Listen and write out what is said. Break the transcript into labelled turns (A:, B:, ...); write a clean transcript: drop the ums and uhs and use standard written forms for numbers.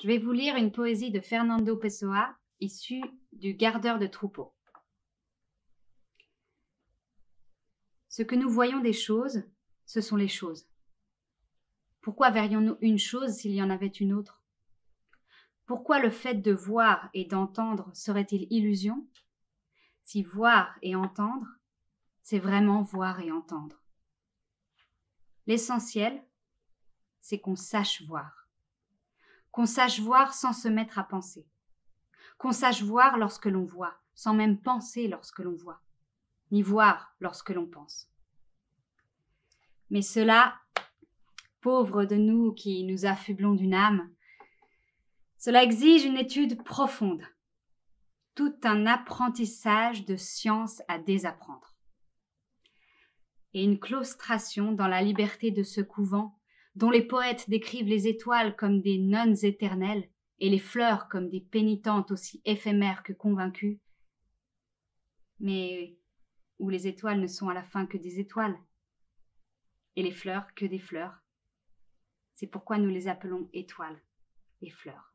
A: Je vais vous lire une poésie de Fernando Pessoa, issue du Gardeur de troupeaux. Ce que nous voyons des choses, ce sont les choses. Pourquoi verrions-nous une chose s'il y en avait une autre? Pourquoi le fait de voir et d'entendre serait-il illusion? Si voir et entendre, c'est vraiment voir et entendre. L'essentiel, c'est qu'on sache voir. Qu'on sache voir sans se mettre à penser. Qu'on sache voir lorsque l'on voit, sans même penser lorsque l'on voit, ni voir lorsque l'on pense. Mais cela, pauvres de nous qui nous affublons d'une âme, cela exige une étude profonde, tout un apprentissage de science à désapprendre, et une claustration dans la liberté de ce couvent dont les poètes décrivent les étoiles comme des nonnes éternelles et les fleurs comme des pénitentes aussi éphémères que convaincues, mais où les étoiles ne sont à la fin que des étoiles, et les fleurs que des fleurs. C'est pourquoi nous les appelons étoiles et fleurs.